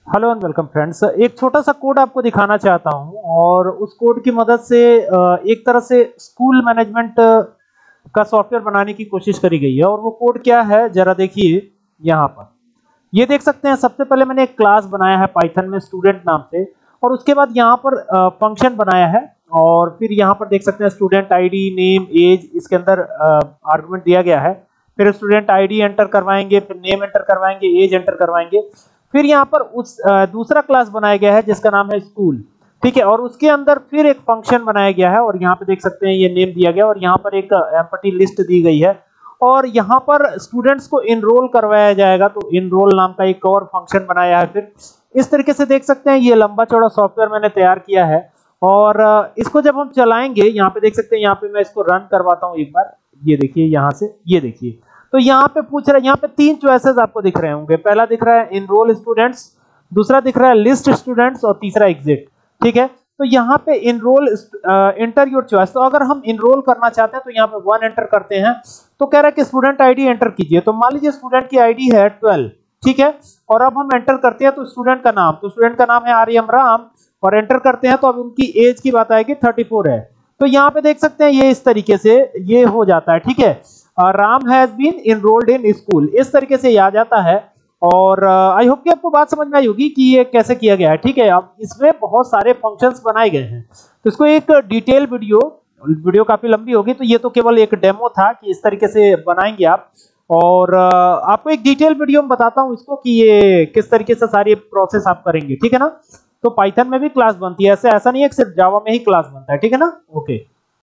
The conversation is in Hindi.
Hello and welcome friends. एक छोटा सा कोड आपको दिखाना चाहता हूं और उस कोड की मदद से एक तरह से स्कूल मैनेजमेंट का सॉफ्टवेयर बनाने की कोशिश करी गई है। और वो कोड क्या है जरा देखिए। यहाँ पर ये देख सकते हैं। सबसे पहले मैंने एक क्लास बनाया है पाइथन में स्टूडेंट नाम से, और उसके बाद यहाँ पर फंक्शन बनाया है। और फिर यहाँ पर देख सकते हैं स्टूडेंट आईडी, नेम, एज, इसके अंदर आर्गुमेंट दिया गया है। फिर स्टूडेंट आईडी एंटर करवाएंगे, फिर नेम एंटर करवाएंगे, एज एंटर करवाएंगे। फिर यहाँ पर उस दूसरा क्लास बनाया गया है जिसका नाम है स्कूल, ठीक है। और उसके अंदर फिर एक फंक्शन बनाया गया है और यहाँ पे देख सकते हैं ये नेम दिया गया और यहाँ पर एक एम्प्टी लिस्ट दी गई है। और यहाँ पर स्टूडेंट्स को इनरोल करवाया जाएगा, तो इनरोल नाम का एक और फंक्शन बनाया है। फिर इस तरीके से देख सकते हैं ये लंबा चौड़ा सॉफ्टवेयर मैंने तैयार किया है। और इसको जब हम चलाएंगे, यहाँ पे देख सकते हैं, यहाँ पे मैं इसको रन करवाता हूँ एक बार। ये देखिए यहाँ से, ये देखिए तो यहाँ पे पूछ रहा है, यहाँ पे तीन चॉइसेस आपको दिख रहे होंगे। पहला दिख रहा है इनरोल स्टूडेंट्स, दूसरा दिख रहा है लिस्ट स्टूडेंट्स और तीसरा एग्जिट, ठीक है। तो यहाँ पे इनरोल एंटर योर चॉइस। तो अगर हम इनरोल करना चाहते हैं तो यहाँ पे 1 एंटर करते हैं। तो कह रहा है कि स्टूडेंट आईडी एंटर कीजिए। तो मान लीजिए स्टूडेंट की आईडी है 12, ठीक है। और अब हम एंटर करते हैं तो स्टूडेंट का नाम, तो स्टूडेंट का नाम है आर्यम राम, और एंटर करते हैं तो अब उनकी एज की बात आएगी 34 है। तो यहाँ पे देख सकते हैं ये इस तरीके से ये हो जाता है, ठीक है। Ram has been enrolled in school, इस तरीके से ये आ जाता है। और आई होप कि आपको बात समझ में आई होगी कि ये कैसे किया गया है, ठीक है। अब इसमें बहुत सारे फंक्शंस बनाए गए हैं, तो इसको एक डिटेल वीडियो काफी लंबी होगी, तो ये तो केवल एक डेमो था कि इस तरीके से बनाएंगे आप। और आपको एक डिटेल वीडियो में बताता हूँ इसको कि ये किस तरीके से सारी प्रोसेस आप करेंगे, ठीक है ना। तो पाइथन में भी क्लास बनती है, ऐसा नहीं है कि सिर्फ जावा में ही क्लास बनता है, ठीक है ना। ओके।